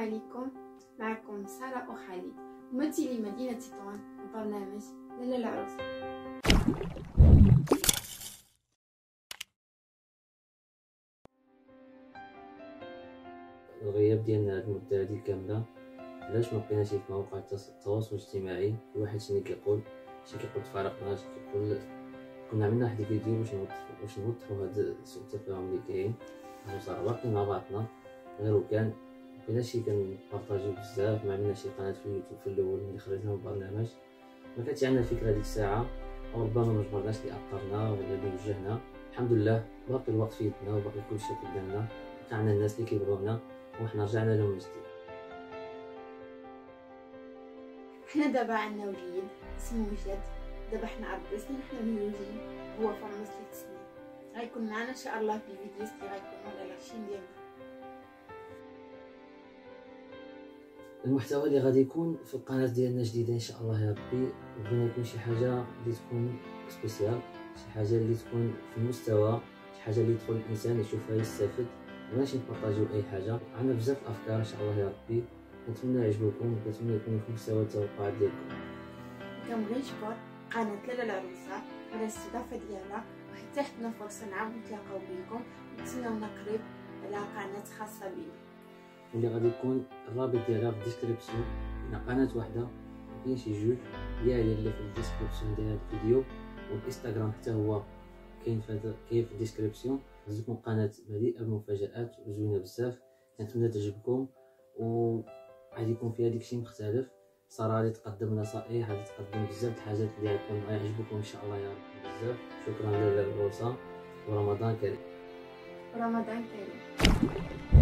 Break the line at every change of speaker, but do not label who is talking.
عليكم. معكم سارة وخالد ممثلي مدينة تطوان وبرنامج لالا العروس.
الغياب ديالنا هاد المدة هادي كاملة علاش ما بقيناش في مواقع التواصل الاجتماعي. الواحد شنو كيقول، شي كيقول تفارقنا، شي كيقول كنا عملنا واحد الفيديو باش نوضحوا هاد سوء التفاهم اللي كاين. صراحه باقي مع بعضنا غير كان مبقيناش كنبارطاجيو بزاف. ما عملناش شي قناه في اليوتيوب في الاول ملي خرجنا من البرنامج، ما كانتش عندنا الفكره ديك الساعه، وربما ما جبرناش اللي اثرنا ولا اللي وجهنا. الحمد لله باقي الوقت في يدنا وباقي كلشي قدامنا، كاع عندنا الناس اللي كيبغيونا وحنا رجعنا لهم من جديد.
حنا دابا عندنا وليد اسمه مجد، دابا حنا 4 سنين حنا مزوجين، هو في عمر 3 سنين. غيكون معنا ان شاء الله في الفيديوز اللي غيكونوا على لاشين ديالنا.
المحتوى اللي غادي يكون في القناه ديالنا جديده ان شاء الله يا ربي، بغينا يكون شي حاجه اللي تكون سبيسيال، شي حاجه اللي تكون في المستوى، شي حاجه اللي يدخل الانسان يشوفها يستافد. ماشي نبارطاجيو اي حاجه. عندنا بزاف الافكار ان شاء الله يا ربي، كنتمنى يعجبوكم، كنتمنى يكونوا في مستوى التوقعات ديالكم.
كنبغي نشكر قناه لالا العروسه على الاستضافه ديالها، وحتى حنا فرصه نعاود نتلاقاو بكم، ونتسناونا قريب على قناه خاصه بنا
واللي غادي يكون الرابط ديالها في الديسكريبسيون. هنا قناه واحده كاين شي جوج، هي اللي في الديسكريبسيون ديال هذا الفيديو، والانستغرام حتى هو كاين في الديسكريبسيون. غتكون قناه مليئه بالمفاجآت وزوينه بزاف، كنتمنى تعجبكم وغادي يكون فيها داكشي مختلف. ساره غادي تقدم نصائح، غادي تقدم بزاف د الحاجات اللي غيعجبوكم ان شاء الله يا رب بزاف. شكرا لالا العروسه ورمضان كريم.
رمضان كريم.